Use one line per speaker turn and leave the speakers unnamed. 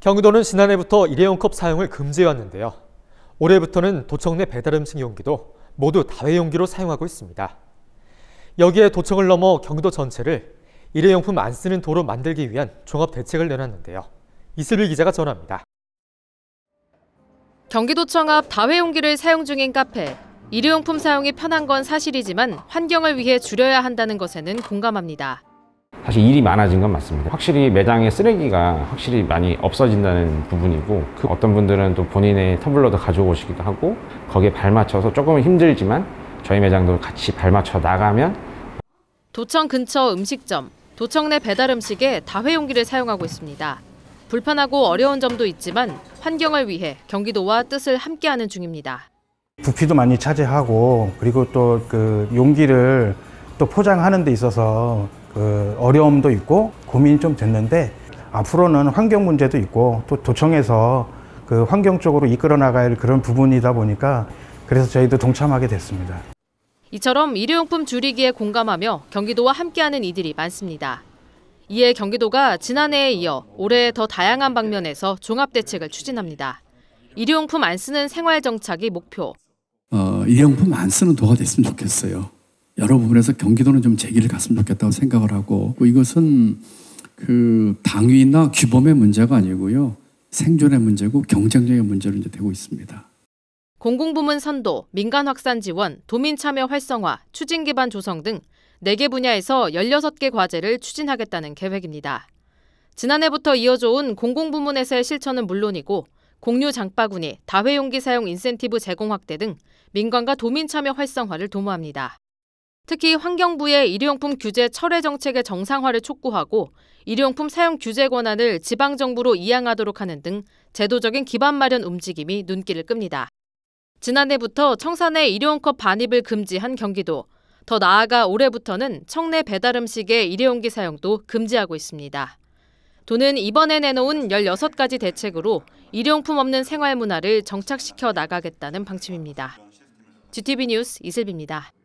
경기도는 지난해부터 일회용 컵 사용을 금지해왔는데요. 올해부터는 도청 내 배달음식 용기도 모두 다회용기로 사용하고 있습니다. 여기에 도청을 넘어 경기도 전체를 일회용품 안 쓰는 도로 만들기 위한 종합 대책을 내놨는데요. 이슬비 기자가 전합니다.
경기도청 앞 다회용기를 사용 중인 카페. 일회용품 사용이 편한 건 사실이지만 환경을 위해 줄여야 한다는 것에는 공감합니다.
사실 일이 많아진 건 맞습니다. 확실히 매장에 쓰레기가 확실히 많이 없어진다는 부분이고, 그 어떤 분들은 또 본인의 텀블러도 가져오시기도 하고, 거기에 발맞춰서 조금은 힘들지만 저희 매장도 같이 발맞춰 나가면.
도청 근처 음식점, 도청 내 배달 음식에 다회용기를 사용하고 있습니다. 불편하고 어려운 점도 있지만 환경을 위해 경기도와 뜻을 함께하는 중입니다.
부피도 많이 차지하고, 그리고 또 그 용기를 또 포장하는 데 있어서 그 어려움도 있고 고민이 좀 됐는데, 앞으로는 환경 문제도 있고 또 도청에서 그 환경 쪽으로 이끌어 나가야 할 그런 부분이다 보니까 그래서 저희도 동참하게 됐습니다.
이처럼 일회용품 줄이기에 공감하며 경기도와 함께하는 이들이 많습니다. 이에 경기도가 지난해에 이어 올해 더 다양한 방면에서 종합 대책을 추진합니다. 일회용품 안 쓰는 생활 정착이 목표.
일회용품 안 쓰는 도가 됐으면 좋겠어요. 여러 부분에서 경기도는 좀 제기를 갔으면 좋겠다고 생각을 하고, 이것은 그 당위나 규범의 문제가 아니고요, 생존의 문제고 경쟁력의 문제로 이제 되고 있습니다.
공공부문 선도, 민간 확산 지원, 도민 참여 활성화, 추진 기반 조성 등 4개 분야에서 16개 과제를 추진하겠다는 계획입니다. 지난해부터 이어져 온 공공부문에서의 실천은 물론이고, 공유 장바구니, 다회용기 사용 인센티브 제공 확대 등 민간과 도민 참여 활성화를 도모합니다. 특히 환경부의 일회용품 규제 철회 정책의 정상화를 촉구하고 일회용품 사용 규제 권한을 지방정부로 이양하도록 하는 등 제도적인 기반 마련 움직임이 눈길을 끕니다. 지난해부터 청사내 일회용컵 반입을 금지한 경기도. 더 나아가 올해부터는 청내 배달음식의 일회용기 사용도 금지하고 있습니다. 도는 이번에 내놓은 16가지 대책으로 일회용품 없는 생활 문화를 정착시켜 나가겠다는 방침입니다. GTV 뉴스 이슬비입니다.